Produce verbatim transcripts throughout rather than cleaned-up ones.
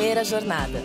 Primeira Jornada.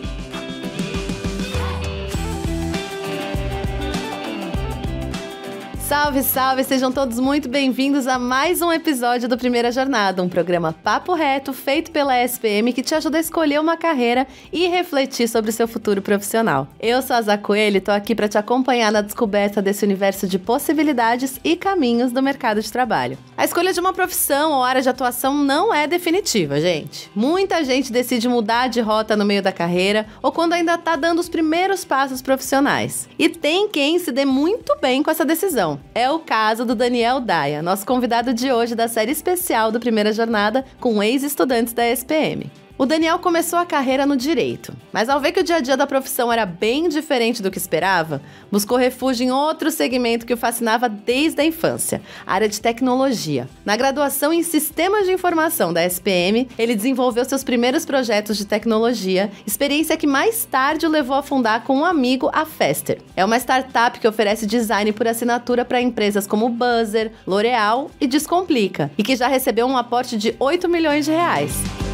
Salve, salve! Sejam todos muito bem-vindos a mais um episódio do Primeira Jornada, um programa papo reto feito pela S P M que te ajuda a escolher uma carreira e refletir sobre o seu futuro profissional. Eu sou a Zá Coelho e tô aqui para te acompanhar na descoberta desse universo de possibilidades e caminhos do mercado de trabalho. A escolha de uma profissão ou área de atuação não é definitiva, gente. Muita gente decide mudar de rota no meio da carreira ou quando ainda tá dando os primeiros passos profissionais. E tem quem se dê muito bem com essa decisão. É o caso do Daniel Daia, nosso convidado de hoje da série especial do Primeira Jornada com ex-estudantes da S P M. O Daniel começou a carreira no direito, mas ao ver que o dia a dia da profissão era bem diferente do que esperava, buscou refúgio em outro segmento que o fascinava desde a infância, a área de tecnologia. Na graduação em Sistemas de Informação da S P M, ele desenvolveu seus primeiros projetos de tecnologia, experiência que mais tarde o levou a fundar com um amigo a Fester. É uma startup que oferece design por assinatura para empresas como Buzzer, L'Oréal e Descomplica, e que já recebeu um aporte de oito milhões de reais.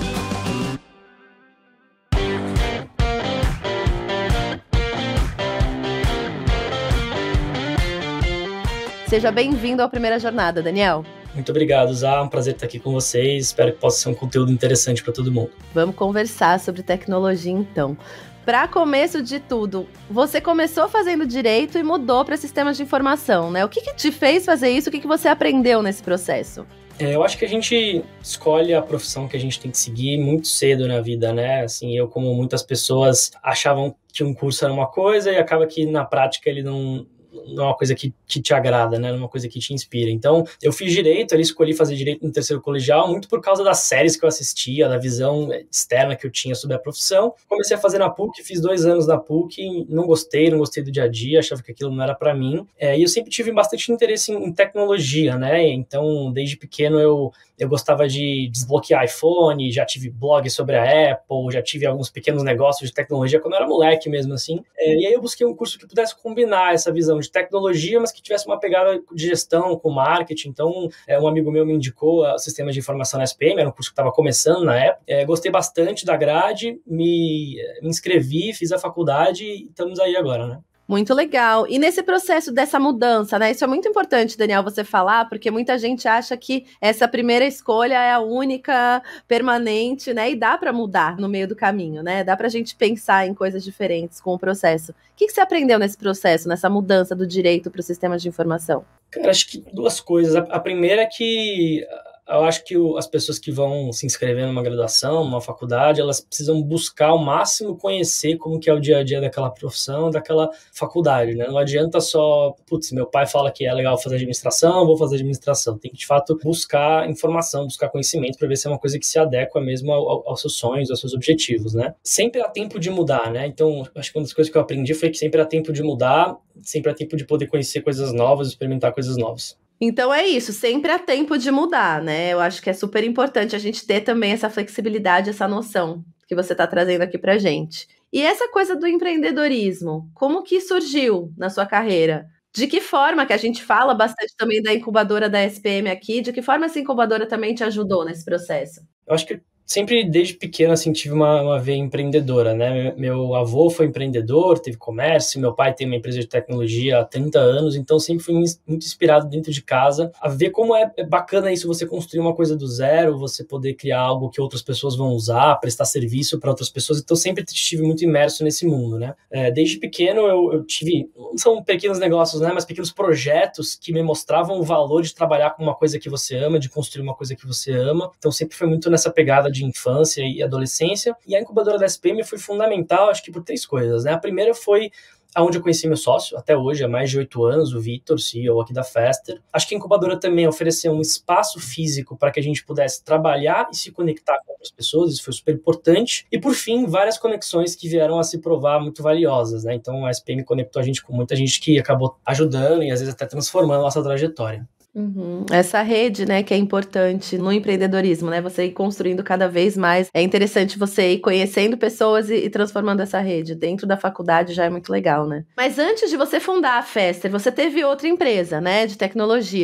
Seja bem-vindo ao Primeira Jornada, Daniel. Muito obrigado, Zá. É um prazer estar aqui com vocês. Espero que possa ser um conteúdo interessante para todo mundo. Vamos conversar sobre tecnologia, então. Para começo de tudo, você começou fazendo direito e mudou para sistemas de informação, né? O que, que te fez fazer isso? O que, que você aprendeu nesse processo? É, eu acho que a gente escolhe a profissão que a gente tem que seguir muito cedo na vida, né? Assim, eu, como muitas pessoas, achavam que um curso era uma coisa e acaba que na prática ele não... não é uma coisa que, que te agrada, né? Não é uma coisa que te inspira. Então, eu fiz direito, ali escolhi fazer direito no terceiro colegial, muito por causa das séries que eu assistia, da visão externa que eu tinha sobre a profissão. Comecei a fazer na P U C, fiz dois anos na P U C, não gostei, não gostei do dia a dia, achava que aquilo não era para mim. É, e eu sempre tive bastante interesse em, em tecnologia, né? Então, desde pequeno, eu, eu gostava de desbloquear iPhone, já tive blog sobre a Apple, já tive alguns pequenos negócios de tecnologia quando eu era moleque mesmo, assim. É, e aí eu busquei um curso que pudesse combinar essa visão de tecnologia, mas que tivesse uma pegada de gestão com marketing. Então, é, um amigo meu me indicou o sistema de informação na S P M, era um curso que estava começando na época. É, gostei bastante da grade, me, me inscrevi, fiz a faculdade e estamos aí agora, né? Muito legal. E nesse processo dessa mudança, né? Isso é muito importante, Daniel, você falar, porque muita gente acha que essa primeira escolha é a única, permanente, né? E dá para mudar no meio do caminho, né? Dá pra gente pensar em coisas diferentes com o processo. O que, que você aprendeu nesse processo, nessa mudança do direito para os sistemas de informação? Cara, acho que duas coisas. A, a primeira é que... eu acho que o, as pessoas que vão se inscrever numa graduação, numa faculdade, elas precisam buscar ao máximo conhecer como que é o dia a dia daquela profissão, daquela faculdade, né? Não adianta só, putz, meu pai fala que é legal fazer administração, vou fazer administração. Tem que, de fato, buscar informação, buscar conhecimento para ver se é uma coisa que se adequa mesmo ao, ao, aos seus sonhos, aos seus objetivos, né? Sempre há tempo de mudar, né? Então, acho que uma das coisas que eu aprendi foi que sempre há tempo de mudar, sempre há tempo de poder conhecer coisas novas, experimentar coisas novas. Então é isso, sempre há tempo de mudar, né? Eu acho que é super importante a gente ter também essa flexibilidade, essa noção que você está trazendo aqui pra gente. E essa coisa do empreendedorismo, como que surgiu na sua carreira? De que forma, que a gente fala bastante também da incubadora da S P M aqui, de que forma essa incubadora também te ajudou nesse processo? Eu acho que sempre, desde pequeno, assim, tive uma, uma veia empreendedora, né? Meu avô foi empreendedor, teve comércio, meu pai tem uma empresa de tecnologia há trinta anos, então sempre fui muito inspirado dentro de casa a ver como é bacana isso, você construir uma coisa do zero, você poder criar algo que outras pessoas vão usar, prestar serviço para outras pessoas, então sempre estive muito imerso nesse mundo, né? É, desde pequeno eu, eu tive, não são pequenos negócios, né? Mas pequenos projetos que me mostravam o valor de trabalhar com uma coisa que você ama, de construir uma coisa que você ama, então sempre foi muito nessa pegada de infância e adolescência, e a incubadora da S P M foi fundamental, acho que por três coisas, né? A primeira foi aonde eu conheci meu sócio, até hoje, há mais de oito anos, o Vitor, C E O aqui da Fester. Acho que a incubadora também ofereceu um espaço físico para que a gente pudesse trabalhar e se conectar com outras pessoas, isso foi super importante. E, por fim, várias conexões que vieram a se provar muito valiosas, né? Então, a S P M conectou a gente com muita gente que acabou ajudando e, às vezes, até transformando a nossa trajetória. Uhum. Essa rede, né, que é importante no empreendedorismo, né, você ir construindo cada vez mais, é interessante você ir conhecendo pessoas e, e transformando essa rede, dentro da faculdade já é muito legal, né. Mas antes de você fundar a Fester, você teve outra empresa, né, de tecnologia,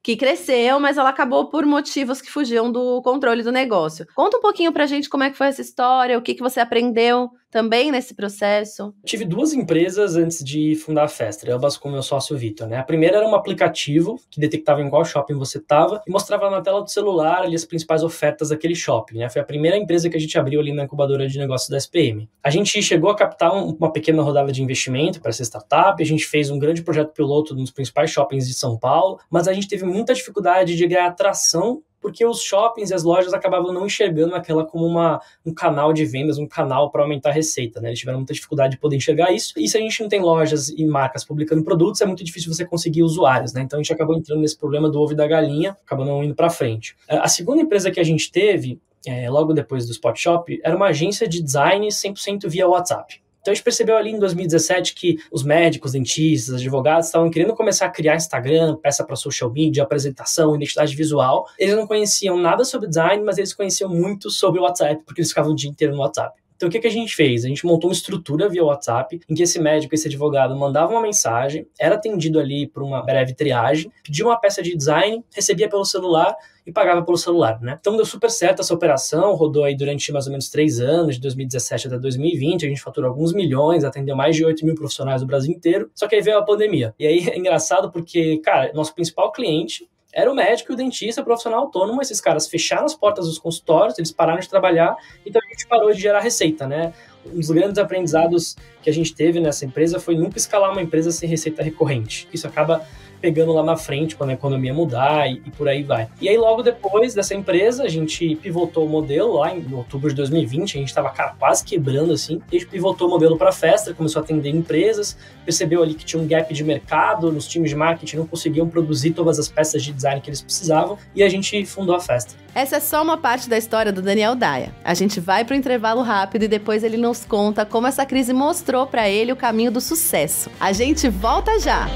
que cresceu, mas ela acabou por motivos que fugiam do controle do negócio. Conta um pouquinho pra gente como é que foi essa história, o que, que você aprendeu também nesse processo. Tive duas empresas antes de fundar a Fester, ambas com meu sócio Vitor, né? A primeira era um aplicativo que detectava em qual shopping você estava e mostrava na tela do celular ali as principais ofertas daquele shopping, né? Foi a primeira empresa que a gente abriu ali na incubadora de negócios da S P M. A gente chegou a captar um, uma pequena rodada de investimento para essa startup, a gente fez um grande projeto piloto nos principais shoppings de São Paulo, mas a gente teve muita dificuldade de ganhar atração porque os shoppings e as lojas acabavam não enxergando aquela como uma, um canal de vendas, um canal para aumentar a receita, né? Eles tiveram muita dificuldade de poder enxergar isso, e se a gente não tem lojas e marcas publicando produtos, é muito difícil você conseguir usuários, né? Então a gente acabou entrando nesse problema do ovo e da galinha, acabou não indo para frente. A segunda empresa que a gente teve, é, logo depois do Spot Shop, era uma agência de design cem por cento via WhatsApp. Então a gente percebeu ali em dois mil e dezessete que os médicos, dentistas, advogados estavam querendo começar a criar Instagram, peça para social media, apresentação, identidade visual. Eles não conheciam nada sobre design, mas eles conheciam muito sobre o WhatsApp, porque eles ficavam o dia inteiro no WhatsApp. Então, o que, que a gente fez? A gente montou uma estrutura via WhatsApp em que esse médico, esse advogado mandava uma mensagem, era atendido ali por uma breve triagem, pedia uma peça de design, recebia pelo celular e pagava pelo celular, né? Então, deu super certo essa operação, rodou aí durante mais ou menos três anos, de dois mil e dezessete até dois mil e vinte, a gente faturou alguns milhões, atendeu mais de oito mil profissionais do Brasil inteiro, só que aí veio a pandemia. E aí é engraçado porque, cara, nosso principal cliente era o médico e o dentista, o profissional autônomo. Esses caras fecharam as portas dos consultórios, eles pararam de trabalhar, então a gente parou de gerar receita, né? Um dos grandes aprendizados que a gente teve nessa empresa foi nunca escalar uma empresa sem receita recorrente. Isso acaba pegando lá na frente quando a economia mudar e, e por aí vai. E aí logo depois dessa empresa, a gente pivotou o modelo lá em outubro de dois mil e vinte, a gente estava quase quebrando assim, e a gente pivotou o modelo para a Fester, começou a atender empresas, percebeu ali que tinha um gap de mercado, nos times de marketing não conseguiam produzir todas as peças de design que eles precisavam, e a gente fundou a Fester. Essa é só uma parte da história do Daniel Daia. A gente vai para o intervalo rápido e depois ele nos conta como essa crise mostrou para ele o caminho do sucesso. A gente volta já!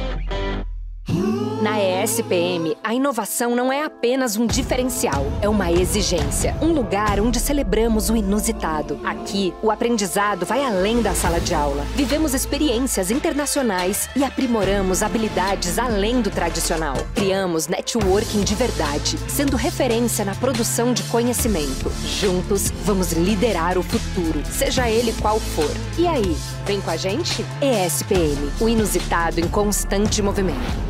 Na E S P M, a inovação não é apenas um diferencial, é uma exigência. Um lugar onde celebramos o inusitado. Aqui, o aprendizado vai além da sala de aula. Vivemos experiências internacionais e aprimoramos habilidades além do tradicional. Criamos networking de verdade, sendo referência na produção de conhecimento. Juntos, vamos liderar o futuro, seja ele qual for. E aí, vem com a gente? E S P M, o inusitado em constante movimento.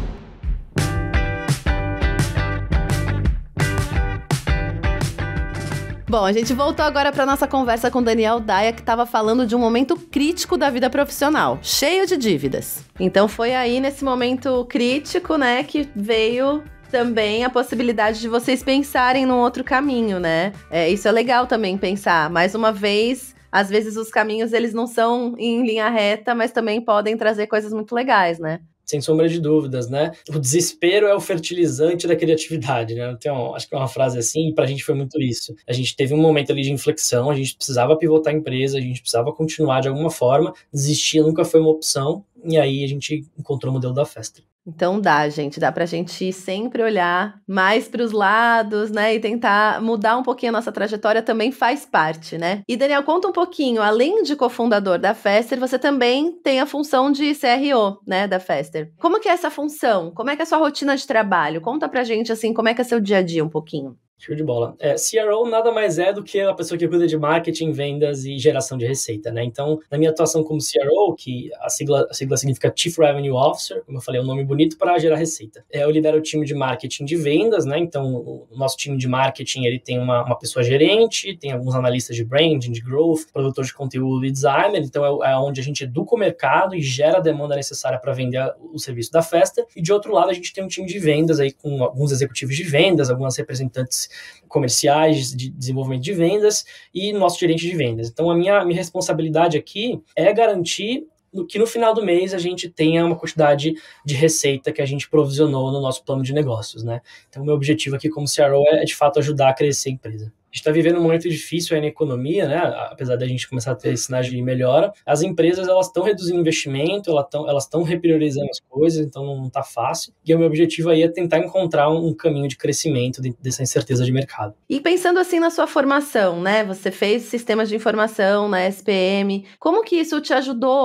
Bom, a gente voltou agora para nossa conversa com Daniel Daia, que estava falando de um momento crítico da vida profissional, cheio de dívidas. Então foi aí nesse momento crítico, né, que veio também a possibilidade de vocês pensarem num outro caminho, né? É, isso é legal também pensar. Mais uma vez, às vezes os caminhos eles não são em linha reta, mas também podem trazer coisas muito legais, né? Sem sombra de dúvidas, né? O desespero é o fertilizante da criatividade, né? Então, acho que é uma frase assim, e pra gente foi muito isso. A gente teve um momento ali de inflexão, a gente precisava pivotar a empresa, a gente precisava continuar de alguma forma, desistir nunca foi uma opção, e aí a gente encontrou o modelo da Fester. Então dá, gente, dá pra gente sempre olhar mais pros lados, né, e tentar mudar um pouquinho a nossa trajetória também faz parte, né? E Daniel, conta um pouquinho, além de cofundador da Fester, você também tem a função de C R O, né, da Fester. Como que é essa função? Como é que é a sua rotina de trabalho? Conta pra gente, assim, como é que é seu dia a dia um pouquinho. Show de bola. É, C R O nada mais é do que a pessoa que cuida de marketing, vendas e geração de receita, né? Então, na minha atuação como C R O, que a sigla, a sigla significa Chief Revenue Officer, como eu falei, é um nome bonito para gerar receita. É, eu lidero o time de marketing de vendas, né? Então, o nosso time de marketing, ele tem uma, uma pessoa gerente, tem alguns analistas de branding, de growth, produtor de conteúdo e designer. Então, é, é onde a gente educa o mercado e gera a demanda necessária para vender o serviço da Fester. E, de outro lado, a gente tem um time de vendas aí com alguns executivos de vendas, algumas representantes comerciais, de desenvolvimento de vendas e nosso gerente de vendas. Então, a minha, minha responsabilidade aqui é garantir que no final do mês a gente tenha uma quantidade de receita que a gente provisionou no nosso plano de negócios, né? Então, o meu objetivo aqui como C R O é, de fato, ajudar a crescer a empresa. A gente está vivendo um momento difícil aí na economia, né? Apesar da gente começar a ter sinais de melhora, as empresas elas estão reduzindo investimento, elas estão elas estão repriorizando as coisas, então não está fácil. E o meu objetivo aí é tentar encontrar um caminho de crescimento dessa incerteza de mercado. E pensando assim na sua formação, né? Você fez sistemas de informação na S P M. Como que isso te ajudou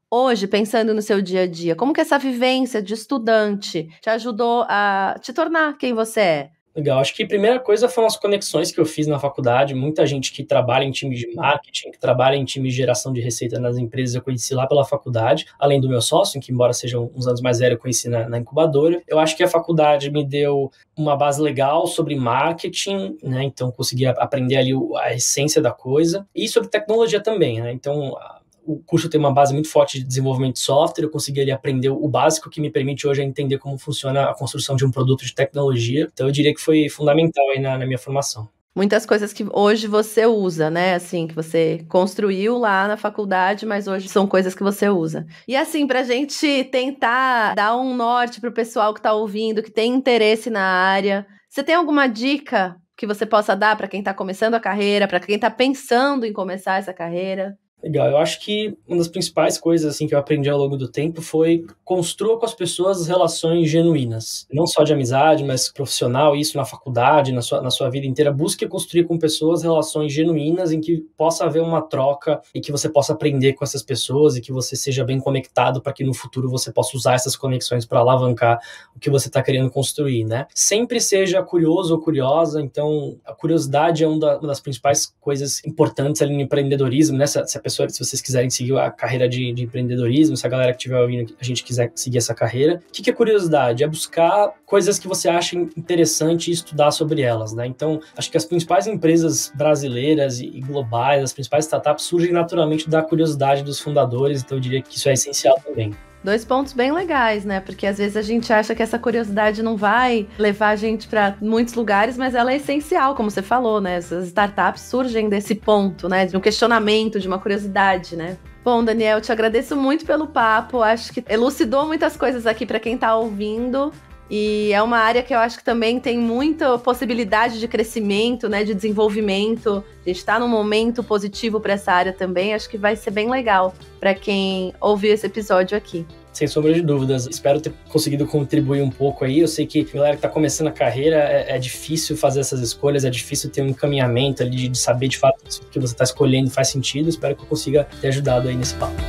Hoje, pensando no seu dia a dia, como que essa vivência de estudante te ajudou a te tornar quem você é? Legal, acho que a primeira coisa foram as conexões que eu fiz na faculdade, muita gente que trabalha em time de marketing, que trabalha em time de geração de receita nas empresas, eu conheci lá pela faculdade, além do meu sócio, que embora seja uns anos mais velho, eu conheci na, na incubadora. Eu acho que a faculdade me deu uma base legal sobre marketing, né, então consegui aprender ali a essência da coisa, e sobre tecnologia também, né, então o curso tem uma base muito forte de desenvolvimento de software, eu consegui ali aprender o básico que me permite hoje entender como funciona a construção de um produto de tecnologia. Então eu diria que foi fundamental aí na, na minha formação. Muitas coisas que hoje você usa, né? Assim, que você construiu lá na faculdade, mas hoje são coisas que você usa. E assim, pra gente tentar dar um norte pro pessoal que tá ouvindo, que tem interesse na área, você tem alguma dica que você possa dar para quem tá começando a carreira, para quem tá pensando em começar essa carreira? Legal, eu acho que uma das principais coisas assim, que eu aprendi ao longo do tempo foi construa com as pessoas relações genuínas, não só de amizade, mas profissional, isso na faculdade, na sua, na sua vida inteira. Busque construir com pessoas relações genuínas em que possa haver uma troca e que você possa aprender com essas pessoas e que você seja bem conectado para que no futuro você possa usar essas conexões para alavancar o que você está querendo construir, né? Sempre seja curioso ou curiosa, então a curiosidade é uma das principais coisas importantes ali no empreendedorismo, né? Se, se a pessoa, se vocês quiserem seguir a carreira de, de empreendedorismo, se a galera que estiver ouvindo, a gente quiser seguir essa carreira, o que, que é curiosidade? É buscar coisas que você acha interessante e estudar sobre elas, né? Então, acho que as principais empresas brasileiras e globais, as principais startups surgem naturalmente da curiosidade dos fundadores, então eu diria que isso é essencial também. Dois pontos bem legais, né? Porque às vezes a gente acha que essa curiosidade não vai levar a gente para muitos lugares, mas ela é essencial, como você falou, né? Essas startups surgem desse ponto, né? De um questionamento, de uma curiosidade, né? Bom, Daniel, te agradeço muito pelo papo. Acho que elucidou muitas coisas aqui para quem tá ouvindo. E é uma área que eu acho que também tem muita possibilidade de crescimento, né? De desenvolvimento. A gente tá num momento positivo para essa área também. Acho que vai ser bem legal para quem ouvir esse episódio aqui. Sem sombra de dúvidas. Espero ter conseguido contribuir um pouco aí. Eu sei que a galera que está começando a carreira é, é difícil fazer essas escolhas, é difícil ter um encaminhamento ali de, de saber de fato se o que você está escolhendo faz sentido. Espero que eu consiga ter ajudado aí nesse papo.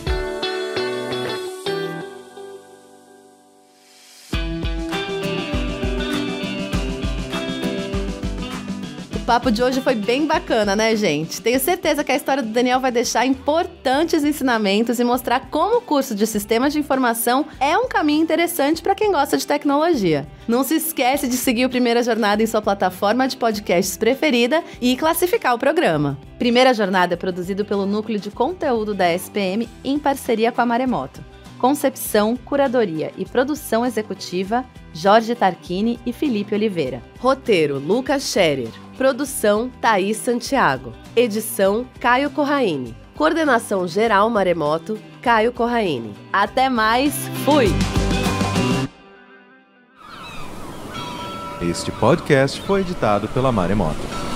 O papo de hoje foi bem bacana, né, gente? Tenho certeza que a história do Daniel vai deixar importantes ensinamentos e mostrar como o curso de Sistemas de Informação é um caminho interessante para quem gosta de tecnologia. Não se esquece de seguir o Primeira Jornada em sua plataforma de podcasts preferida e classificar o programa. Primeira Jornada é produzido pelo Núcleo de Conteúdo da S P M em parceria com a Maremoto. Concepção, curadoria e produção executiva, Jorge Tarquini e Felipe Oliveira. Roteiro, Lucas Scherer. Produção, Thaís Santiago. Edição, Caio Corraine. Coordenação geral Maremoto, Caio Corraine. Até mais, fui! Este podcast foi editado pela Maremoto.